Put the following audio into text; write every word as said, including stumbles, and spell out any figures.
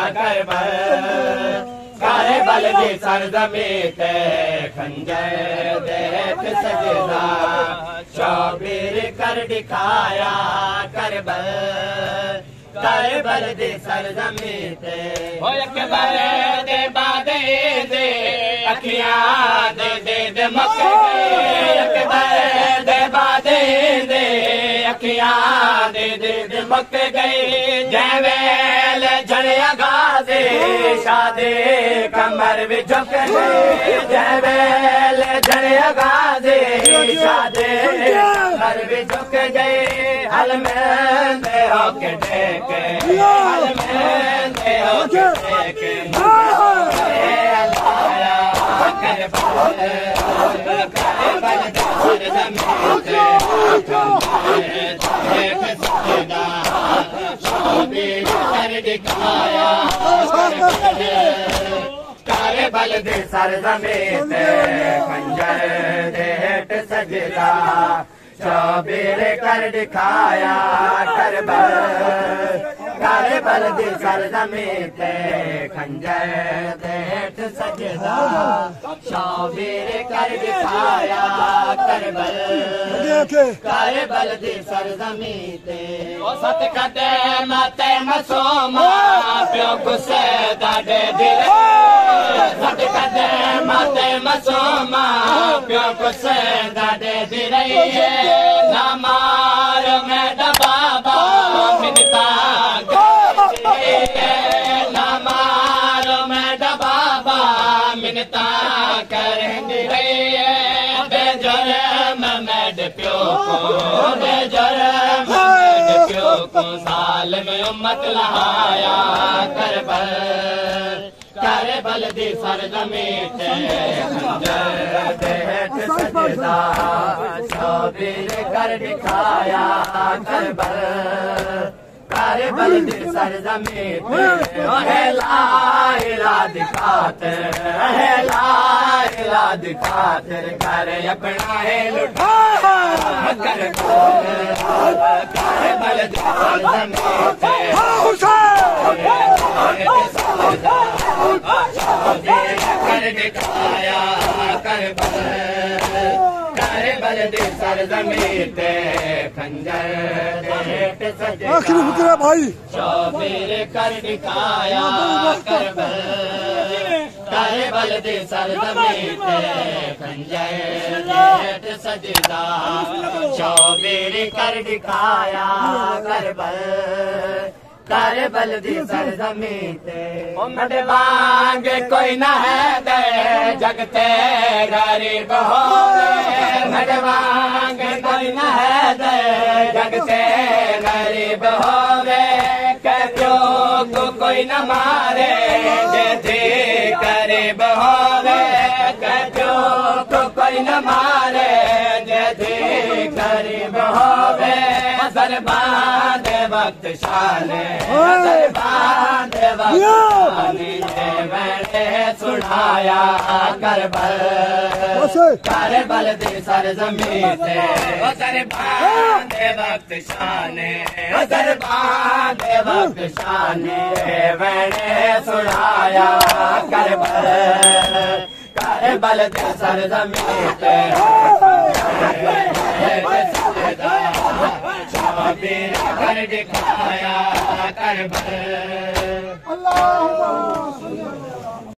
करबल करबल दी सरजमी ते खंजर देख सजदा शबीर कर दिखाया करबल करबल दी सरजमी ते हो अकबर दे बादे दे अखियां दे दे दे मक्के अकबर दे बादे दे अखियां दे दे दे मक्के गई जैवेल झड़िया गाजे शादे कमर भी झुक गई जैवेल झड़िया गाजे शादे कमर भी झुक गई हल में दे होके टेके हल में दे होके टेके करबल करबल दे सरजमी ते खंजर देख सजदा शबीर कर दिखाया करबल करबल दी सरजमी ते खंजर देख सजदा शबीर कर दिखाया करबल करबल दी सरजमी ते ओ सत कदे माते मसूमा प्यो गुस्से दादे दिल सत कदे माते मसूमा प्यो गुस्से दादे दिल ना मार मैं बाबा मिनता ना मार मैं बाबा मिनता करेंगे बेजुर्म मैं प्यो को बेजुर्म मैं प्यो को साल में उम्मत लहाया करबल करबल दी सरजमी ते खंजर देख सजदा शबीर कर दिखाया करबल करबल दी सरजमी ते है ला इला दिखाते है ला इला दिखाते घर अपना है लुटा करबल दी सरजमी ते कर दिखाया करबल करबल दी सरजमी ते खंजर देख सजदा भाई शबीर कर दिखाया करबल करबल दी सरजमी ते खंजर देख सजदा शबीर कर दिखाया करबल करबल दी सरजमी ते उम्मत वांग कोई न है दे जगते गरीब हो उम्मत वांग कोई न है दे जगते गरीब होवे प्यो को कोई न मारे जैसे गरीब होवे प्यो को कोई न मारे जैसे गरीब होवे सरबाद वक्त शाने सरबाद वक्त शाने मैंने सुनाया करबल करबल दी सरजमी ते सरबाद वक्त शाने सरबाद वक्त शाने मैंने सुनाया करबल करबल दी सरजमी ते शबीर कर दिखाया करबल।